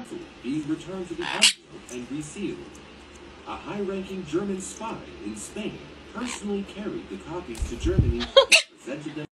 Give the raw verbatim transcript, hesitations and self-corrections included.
carefully being returned to the envelope and resealed. A high-ranking German spy in Spain personally carried the copies to Germany and presented them